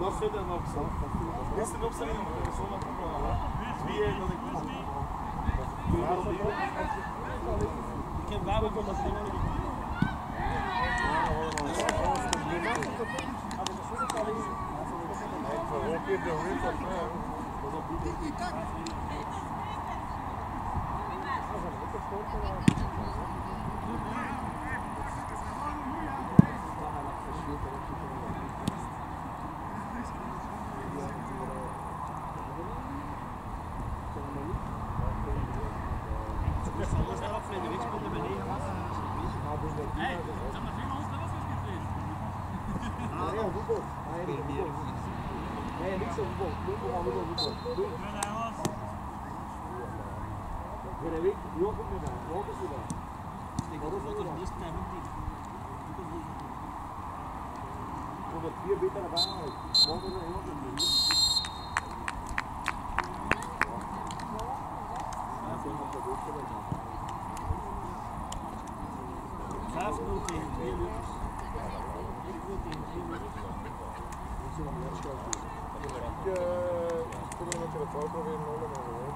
was 7 opstaan. Dit is een opstelling om de zon te komen. 2 dat ik niet. Ik heb daar ook al dat ding niet. Ik probeer met je de foto weer in orde.